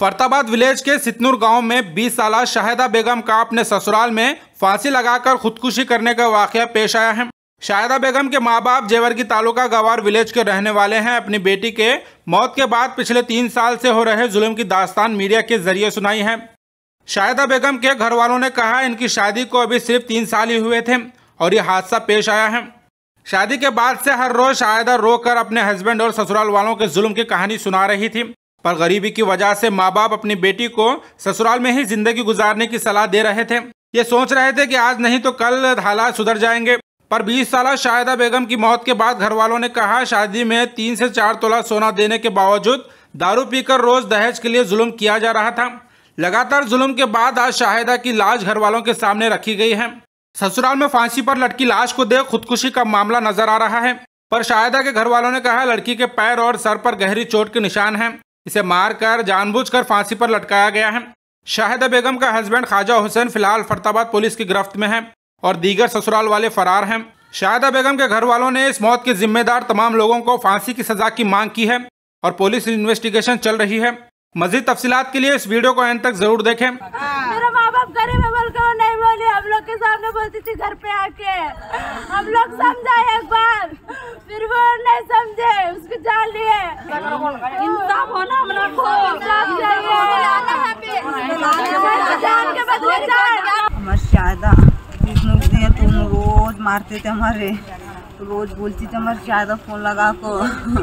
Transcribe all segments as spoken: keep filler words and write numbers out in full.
फरताबाद village के सितनूर गांव में बीस साल शाहिदा बेगम का अपने ससुराल में फांसी लगाकर खुदकुशी करने का वाकया पेश आया है। शाहिदा बेगम के मां बाप जेवर्गी तालुका गवार विलेज के रहने वाले हैं। अपनी बेटी के मौत के बाद पिछले तीन साल से हो रहे जुल्म की दास्तान मीडिया के जरिए सुनाई है। शाहिदा बेगम के घर वालों ने कहा इनकी शादी को अभी सिर्फ तीन साल ही हुए थे और ये हादसा पेश आया है। शादी के बाद से हर रोज शाहिदा रोकर अपने हस्बैंड और ससुराल वालों के जुल्म की कहानी सुना रही थी, पर गरीबी की वजह से माँ बाप अपनी बेटी को ससुराल में ही जिंदगी गुजारने की सलाह दे रहे थे। ये सोच रहे थे कि आज नहीं तो कल हालात सुधर जाएंगे। पर बीस साल शाहिदा बेगम की मौत के बाद घर वालों ने कहा शादी में तीन से चार तोला सोना देने के बावजूद दारू पीकर रोज दहेज के लिए जुल्म किया जा रहा था। लगातार जुल्म के बाद आज शाहिदा की लाश घर वालों के सामने रखी गई है। ससुराल में फांसी पर लटकी लाश को देख खुदकुशी का मामला नजर आ रहा है, पर शाहिदा के घर वालों ने कहा लड़की के पैर और सर पर गहरी चोट के निशान हैं। इसे मारकर जानबूझकर फांसी पर लटकाया गया है। शाहिदा बेगम का हस्बैंड ख्वाजा हुसैन फिलहाल फरताबाद पुलिस की गिरफ्त में है और दीगर ससुराल वाले फरार हैं। शाहिदा बेगम के घर वालों ने इस मौत के जिम्मेदार तमाम लोगों को फांसी की सजा की मांग की है और पुलिस इन्वेस्टिगेशन चल रही है। मजीद तफसीलात के लिए इस वीडियो को एंड तक जरूर देखें। मेरा माँ बाप गरीब है बोलकर नहीं बोली, हम लोग के सामने बोलती थी घर पे आके, हम लोग समझाए एक बार, फिर वो नहीं समझे, उसको जान लिए। इंसाफ होना हम लोग को, इंसाफ चाहिए, जान के बदले जान। हमारे शाहिदा दिए तुम रोज मारते थे हमारे, तो रोज बोलती थी हमारे शाहिदा फोन लगा को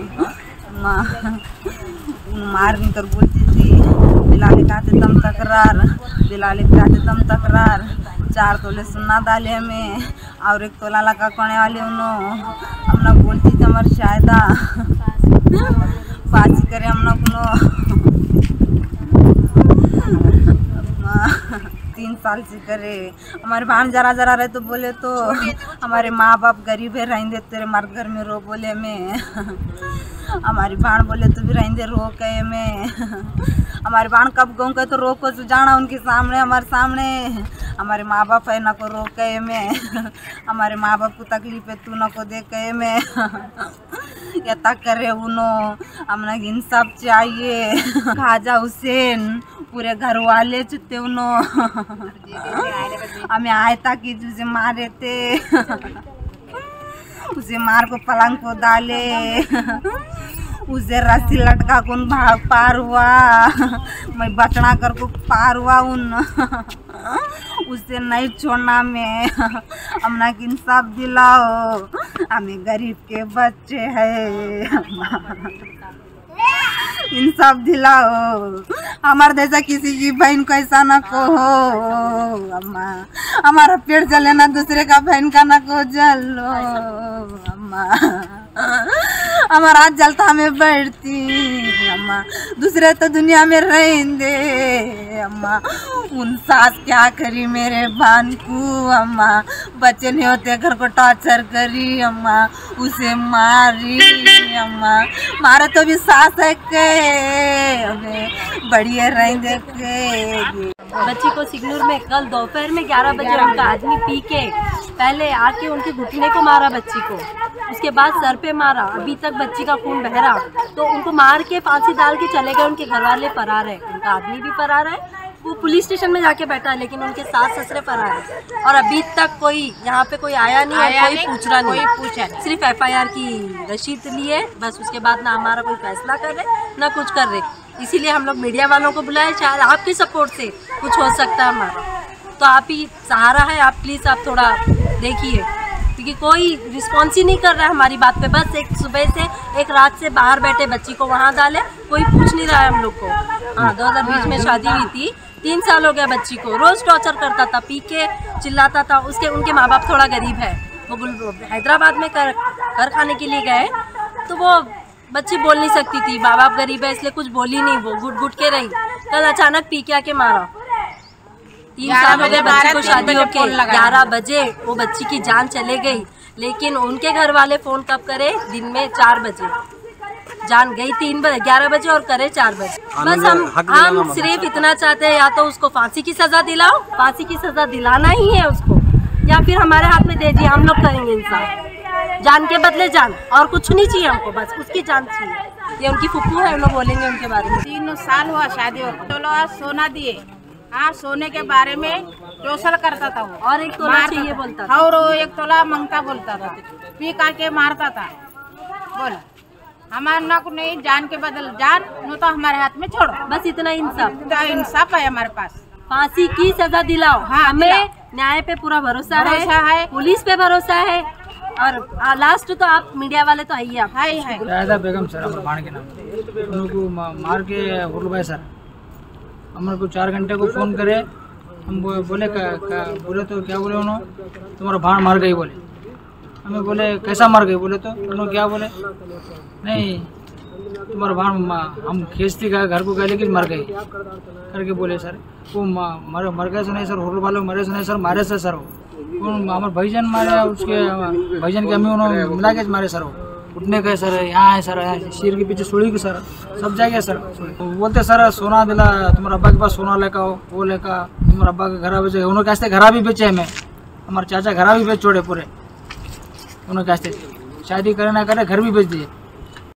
मार नहीं कर बोलती थी दिलाले खाते तम तकरार, दिलाले खाते तम तकरार। चार तोले सुन्ना डाले हमें और एक तोला लगा करने वाले उन्होंने हम लोग बोलती थी हमारे शाहिदा फांसी करे हम लोग तीन साल से करे। हमारे भान जरा जरा रहे तो बोले तो हमारे माँ बाप गरीब है रहेंगे तेरे मर्द घर में रो बोले में हमारी भान बोले तो भी रहेंगे रो कहे में हमारे भान कब गाँव के तो रो को जाना उनके सामने हमारे सामने हमारे माँ बाप है न को रो कहे में हमारे माँ बाप को तकलीफ है तू न को दे कहे में या तक करे उनो हमने इंसाफ चाहिए। ख्वाजा हुसैन पूरे घर वाले चुते उनो हमें आए ताकि तुझे मारे थे उसे मार को पलंग को डाले उसे रस्सी लटका कौन भाग पार हुआ मैं बचना कर को पार हुआ उन उसे नहीं छोड़ना में हमने इंसाफ दिलाओ हमें गरीब के बच्चे हैं इंसाफ दिलाओ हमारे जैसा किसी की बहन को ऐसा न को हो अम्मा हमारा पेट जले ना दूसरे का बहन का न को जलो अम्मा हमारा हाथ जलता हमें बैठती अम्मा दूसरे तो दुनिया में रहेंगे अम्मा उन सास क्या करी मेरे भान को अम्मा बच्चे नहीं होते घर को टॉर्चर करी अम्मा उसे मारी अम्मा मारे तो भी सास है के बढ़िया रहेंगे के। बच्ची को सिग्नूर में कल दोपहर में ग्यारह बजे उनका आदमी पी के पहले आके उनके घुटने को मारा बच्ची को, उसके बाद सर पे मारा, अभी तक बच्ची का खून बह रहा, तो उनको मार के फांसी डाल के चले गए। उनके घर वाले फरार है, उनका आदमी भी फरार है, वो पुलिस स्टेशन में जाके बैठा है, लेकिन उनके सास ससुरे फरार है और अभी तक कोई यहाँ पे कोई आया नहीं है, कोई पूछ रहा नहीं, पूछा सिर्फ एफ आई आर की रसीद ली है बस। उसके बाद ना हमारा कोई फैसला कर रहे ना कुछ कर रहे, इसीलिए हम लोग मीडिया वालों को बुलाए, शायद आपकी सपोर्ट से कुछ हो सकता है हमारा, तो आप ही सहारा है, आप प्लीज़ आप थोड़ा देखिए क्योंकि कोई रिस्पॉन्स ही नहीं कर रहा है हमारी बात पे। बस एक सुबह से एक रात से बाहर बैठे बच्ची को वहाँ डाले, कोई पूछ नहीं रहा है हम लोग को। हाँ दो हज़ार बीस में शादी हुई थी, तीन साल हो गया बच्ची को, रोज़ टॉर्चर करता था, पी के चिल्लाता था। उसके उनके माँ बाप थोड़ा गरीब है, वो हैदराबाद में कर कर खाने के लिए गए तो वो बच्ची बोल नहीं सकती थी, माँ बाप गरीब है इसलिए कुछ बोली नहीं, वो घुट घुट के रही। कल अचानक पी के आके मारा। तीन साल हो गए बच्ची को शादी होके, ग्यारह बजे वो बच्ची की जान चले गई, लेकिन उनके घर वाले फोन कब करे, दिन में चार बजे जान गई, तीन बजे ग्यारह बजे और करे चार बजे। बस हम हम सिर्फ इतना चाहते हैं, या तो उसको फांसी की सजा दिलाओ, फांसी की सजा दिलाना ही है उसको, या फिर हमारे हाथ में दे दिए, हम लोग करेंगे इंसाफ, जान के बदले जान, और कुछ नहीं चाहिए हमको, बस उसकी जान चाहिए। ये उनकी फुप्पू है, लोग बोलेंगे उनके बारे में। तीन साल हुआ शादी हो, तोला सोना दिए। हाँ, सोने के बारे में टोसल करता था वो, और एक तोला चाहिए बोलता था, और वो एक तोला मांगता बोलता था, पी करके मारता था। बोल हमारे ना को नहीं, जान के बदल जान, नो तो हमारे हाथ में छोड़ो, बस इतना इंसाफ। इंसाफ है हमारे पास। फांसी की सजा दिलाओ। हाँ, हमें न्याय पे पूरा भरोसा है, भरोसा है, पुलिस पे भरोसा है, और लास्ट तो आप मीडिया वाले तो आइए आप। है है शायदा बेगम सर हमारे भाण के नाम उनको मार के हुल भाई सर हमारे को चार घंटे को फ़ोन करे। हम बो, बोले का, का बोले तो क्या बोले उन्होंने, तुम्हारा भाण मार गई बोले। हमें बोले कैसा मार गई, बोले तो उन्होंने क्या बोले, नहीं तुम्हारा भाण हम खींचती गए घर को गए लेकिन मर गई करके बोले। सर वो मर मर गए सुनाई सर, होटल वालों मरे सुनाई सर, मारे से सर वो हमारे भाईजान मारे, उसके भाईजान के अम्मी उन्होंने मिला के मारे सर। वो उठने गए सर, यहाँ है सर, शेर के पीछे सुड़ी की सर, सब जाएगा सर। बोलते सर सोना दिला, तुम्हारा अब्बा के पास सोना लेकर आओ, वो लेकर तुम्हारा अब्बा के घर बेचे। उन्होंने कहते घरा भी बेचे हमें, हमारे चाचा घरा भी बेच छोड़े पूरे। उन्होंने कहते शादी करे ना करे घर भी बेच दिए।